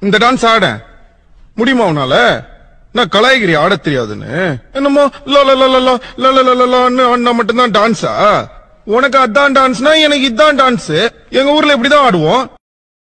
இந்த டான்ஸ் ஆட முடியுமா உன்னால? நான் கலாய்கிரி ஆட தெரியாதுன்னு என்னமோ ஆடினா மட்டும்தான் டான்ஸா? உனக்கு அதான் டான்ஸ்னா எனக்கு இதான் டான்ஸ். எங்க ஊர்ல இப்படிதான் ஆடுவோம்.